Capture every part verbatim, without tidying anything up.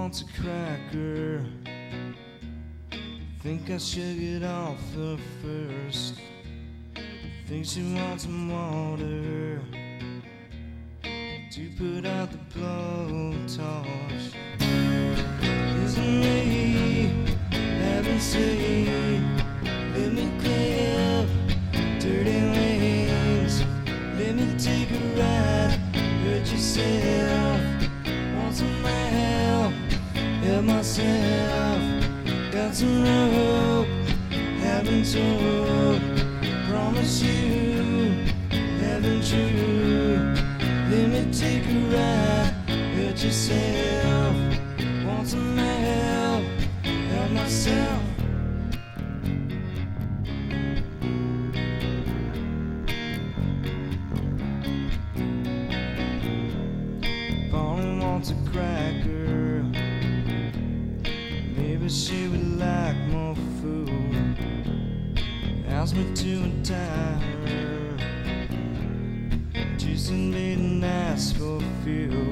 wants a cracker. Think I should get off her first. Think she wants some water to put out the blowtorch. Isn't me having said, let me clear dirty lanes, let me take a ride, hurt yourself, want some help, help myself, got some rope, haven't told, promise you, haven't you, let me take a ride, hurt yourself, want some help, help myself. Pauline wants a cracker, maybe she would like more food, ask me to untie her, just made and ask for fuel.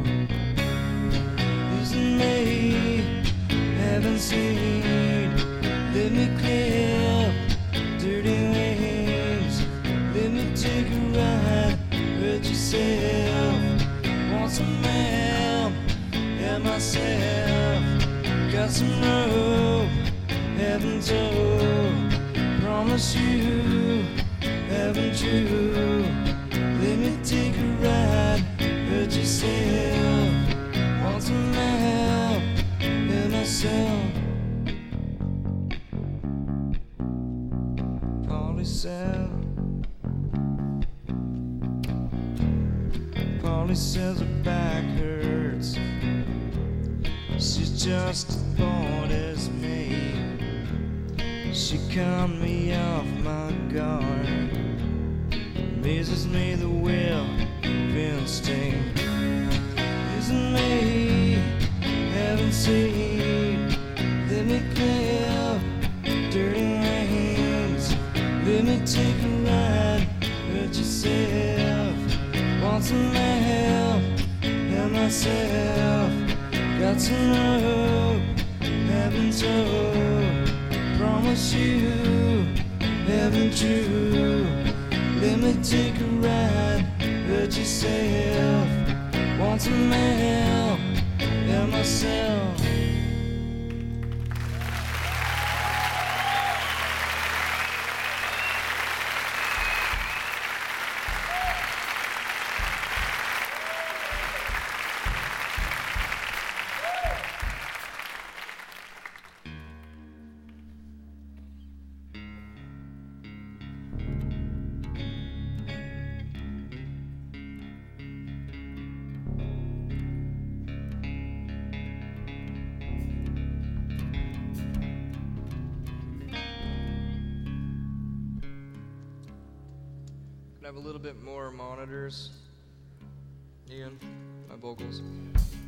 Isn't me haven't seen, let me clear dirty lanes, let me take a ride, hurt yourself, want some help, help myself, got some rope, haven't told, promise you, haven't you, let me take a ride, hurt yourself, want some help, help myself. Polly said, Polly says her back hurts, she's just as bored as me, she caught me off my guard, amazes me the will of instinct. Isn't me haven't seen, let me clear dirty lanes, let me take a ride, hurt yourself, want some help, help myself, got some rope, haven't told, promise you, haven't you, let me take a ride, hurt yourself, want some help, help myself. Have a little bit more monitors, Ian, my vocals.